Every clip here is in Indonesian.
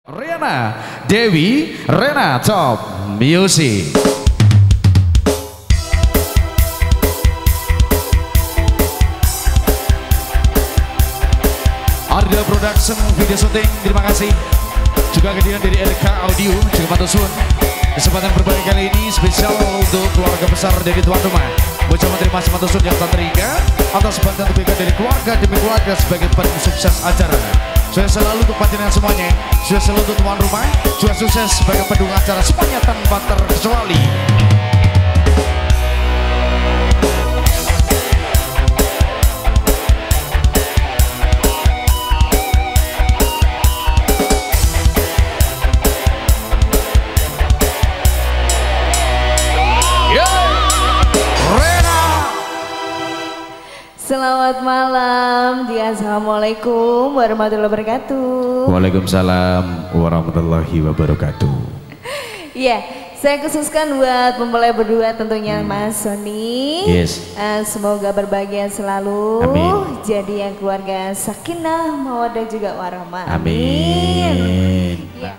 Riana Dewi Rena Top Music. Arda Production Video Shooting, terima kasih. Juga kehadiran dari RK Audio, juga Patusun. Kesempatan berbagi kali ini spesial untuk keluarga besar dari tuan rumah. Bocah menerima Patusun yang tak terikat atas bantuan diberikan dari keluarga demi keluarga sebagai penuh sukses acara. Sukses selalu untuk panjenengan semuanya, sukses selalu untuk tuan rumah, juga sukses sebagai pendukung acara semuanya tanpa terkecuali. Selamat malam, assalamualaikum warahmatullahi wabarakatuh. Waalaikumsalam warahmatullahi wabarakatuh. Iya, saya khususkan buat mempelai berdua tentunya Mas Sony. Yes. Semoga berbahagia selalu. Amin. Jadi yang keluarga sakinah, mawaddah juga warahmah. Amin. Iya.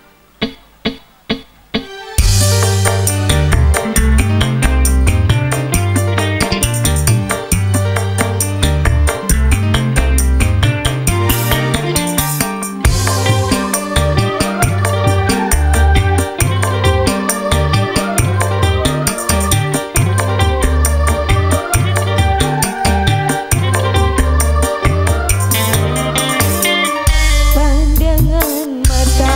Pandangan mata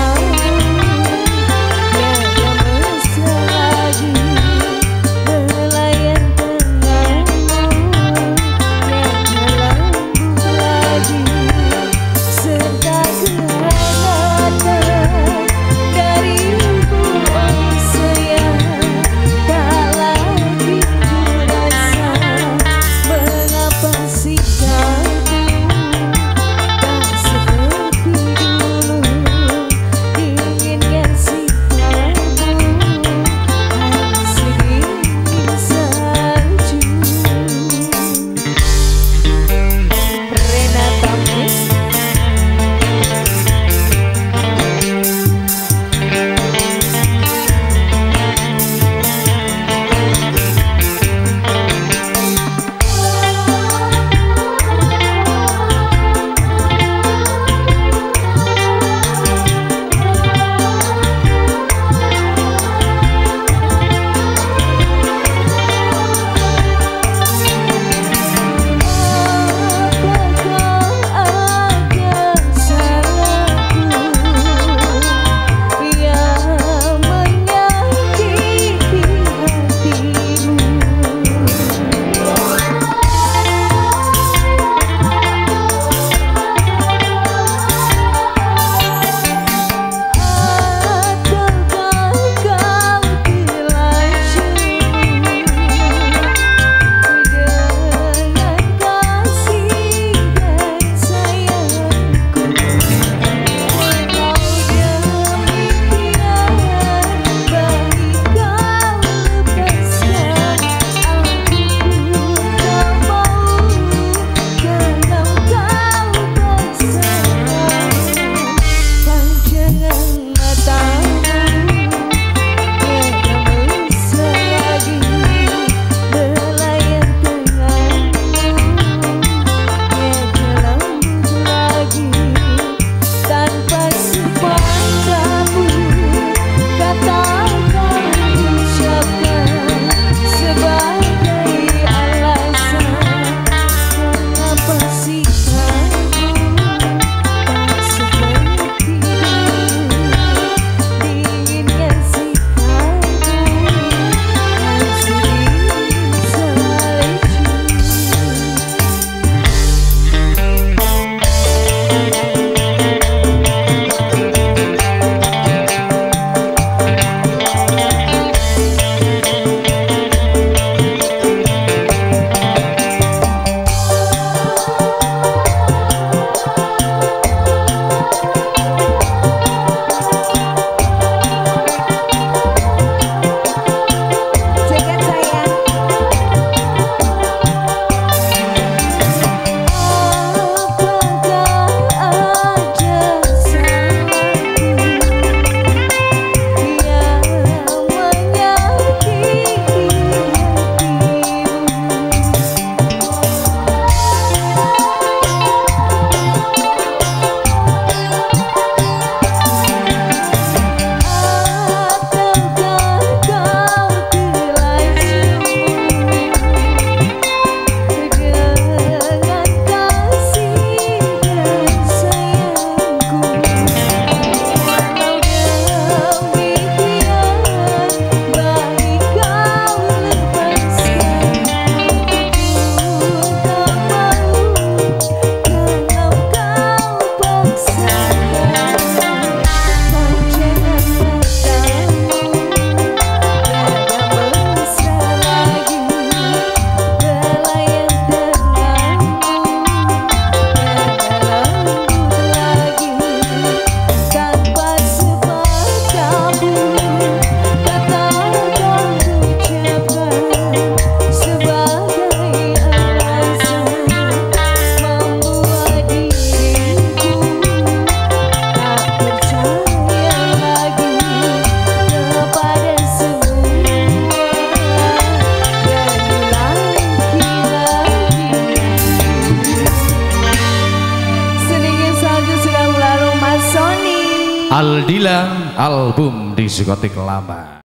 Aldila album diskotik lama.